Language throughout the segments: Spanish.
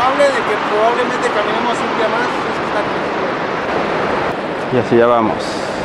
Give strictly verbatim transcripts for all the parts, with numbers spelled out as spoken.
culpable de que probablemente caminemos un día más es que está conmigo. Y así ya vamos.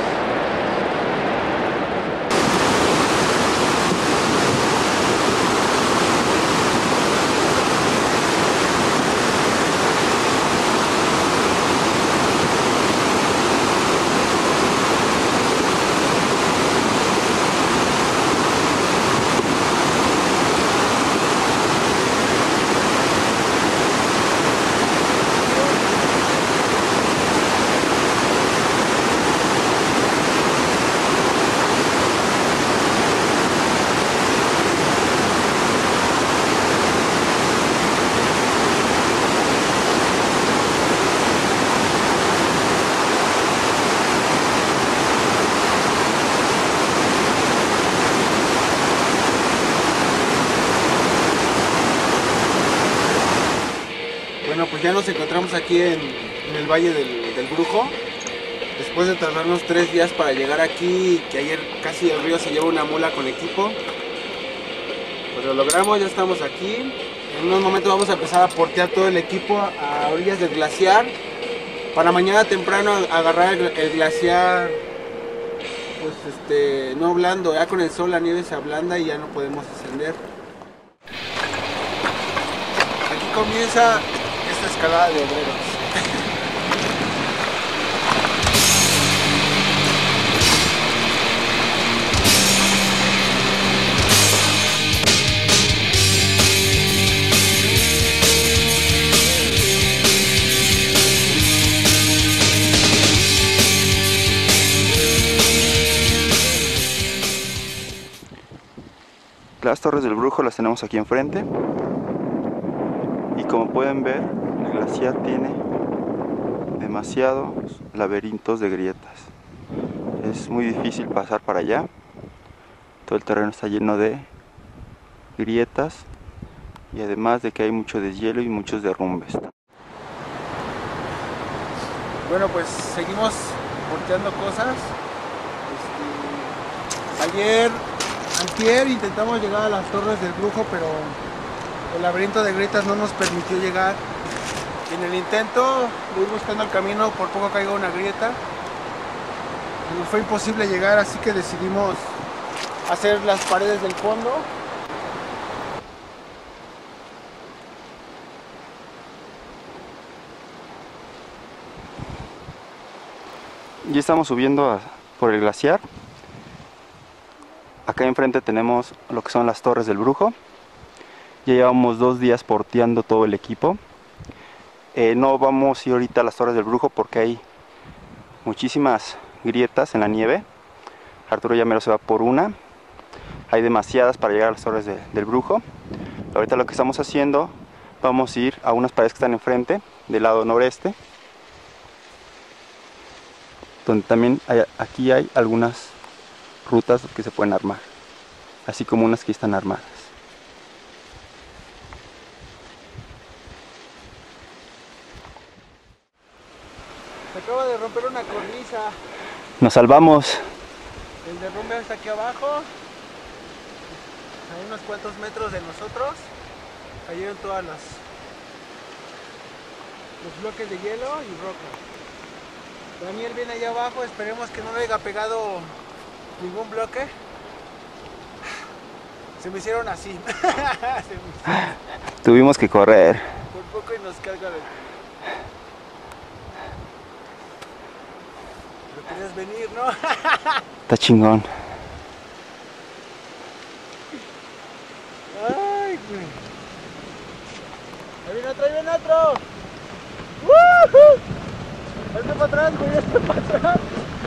Bueno, pues ya nos encontramos aquí en, en el Valle del, del Brujo. Después de tardarnos tres días para llegar aquí, que ayer casi el río se lleva una mula con equipo. Pues lo logramos, ya estamos aquí. En unos momentos vamos a empezar a portear todo el equipo a orillas del glaciar. Para mañana temprano agarrar el, el glaciar, pues este, no blando, ya con el sol la nieve se ablanda y ya no podemos ascender. Aquí comienza esta escalada de obreros. Las Torres del Brujo las tenemos aquí enfrente y como pueden ver el glaciar tiene demasiados laberintos de grietas. Es muy difícil pasar para allá, todo el terreno está lleno de grietas y además de que hay mucho deshielo y muchos derrumbes. Bueno, pues seguimos porteando cosas. Este, ayer Antier intentamos llegar a las Torres del Brujo, pero el laberinto de grietas no nos permitió llegar. Y en el intento de ir buscando el camino, por poco caigo una grieta. Y nos fue imposible llegar, así que decidimos hacer las paredes del fondo. Ya estamos subiendo a, por el glaciar. Acá enfrente tenemos lo que son las Torres del Brujo. Ya llevamos dos días porteando todo el equipo. Eh, no vamos a ir ahorita a las Torres del Brujo porque hay muchísimas grietas en la nieve. Arturo ya mero se va por una. Hay demasiadas para llegar a las Torres de, del Brujo. Ahorita lo que estamos haciendo, vamos a ir a unas paredes que están enfrente, del lado noreste, donde también hay, aquí hay algunas rutas que se pueden armar, así como unas que están armadas. Se acaba de romper una cornisa. Nos salvamos. El derrumbe está aquí abajo. A unos cuantos metros de nosotros cayeron todas las los bloques de hielo y roca. Daniel viene allá abajo, esperemos que no le haya pegado ningún bloque. Se me hicieron así. Se me hicieron. Tuvimos que correr. Por poco y nos carga de... Pero querías venir, ¿no? Está chingón. Ay, güey. Ahí viene otro, ahí viene otro. ¡Woohoo! Hazte para atrás, güey, hazte para atrás.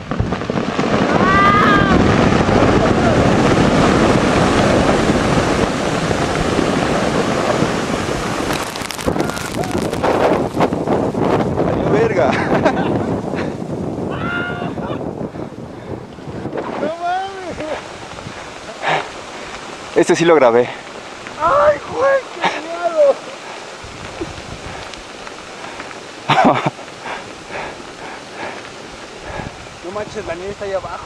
¡Valió verga! No mames. Este sí lo grabé. Ay, güey, qué miedo. No manches, la nieve está ahí abajo,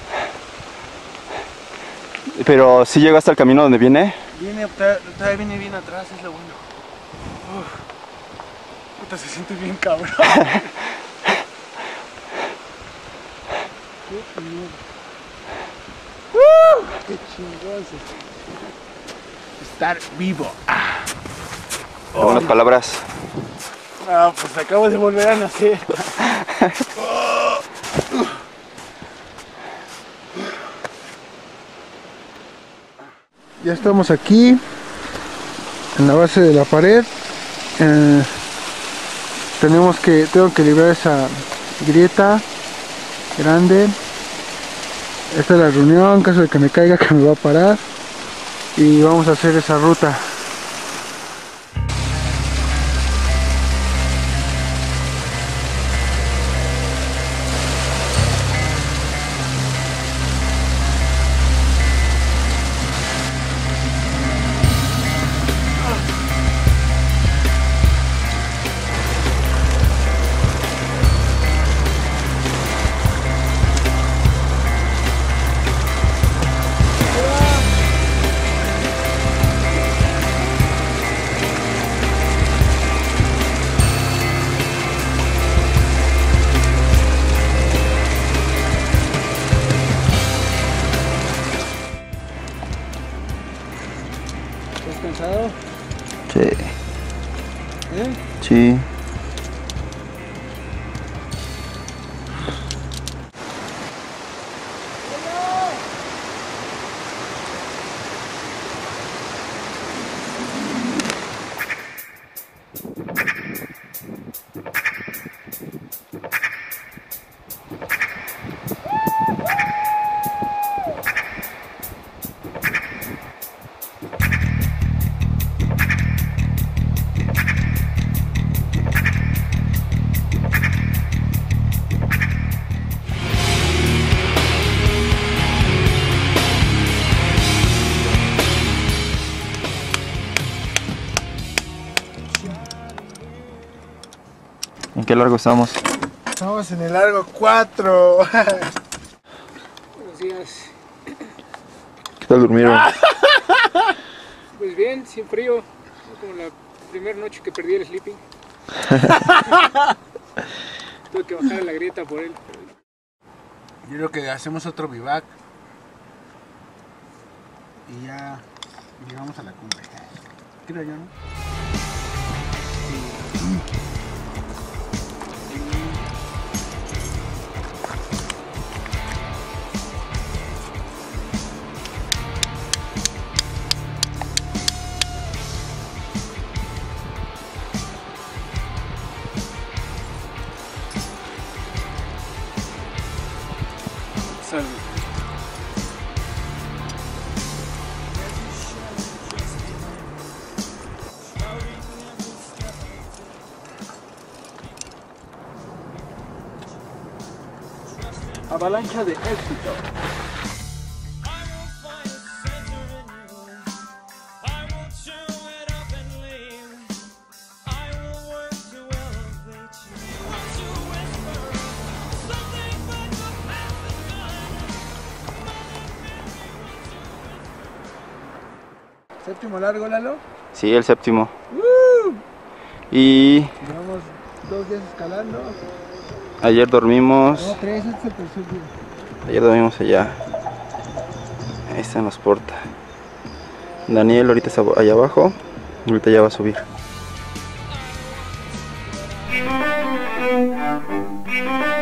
güey. Pero si ¿sí llegó hasta el camino donde viene? Viene, todavía viene bien atrás, es lo bueno. Uf. Puta, se siente bien cabrón. Qué chingón estar vivo. Ah. Algunas palabras. Ah, pues acabo de volver a nacer. Ya estamos aquí en la base de la pared. Eh, tenemos que tengo que librar esa grieta grande. Esta es la reunión, en caso de que me caiga, que me va a parar, y vamos a hacer esa ruta. ¿Estás cansado? Sí. ¿Eh? Sí. ¿En qué largo estamos? Estamos en el largo cuatro. Buenos días. ¿Qué tal durmieron? Pues bien, sin frío. Como la primera noche que perdí el sleeping. Tuve que bajar a la grieta por él. Yo creo que hacemos otro vivac y ya llegamos a la cumbre. Creo yo, ¿no? Salud. Avalancha de éxito. Séptimo largo, Lalo. Sí, el séptimo. Uh. Y Llevamos dos días escalando. ayer dormimos. No, tres, este es el tercer día. Ayer dormimos allá. Ahí están los porta. Daniel ahorita está allá abajo. Ahorita ya va a subir.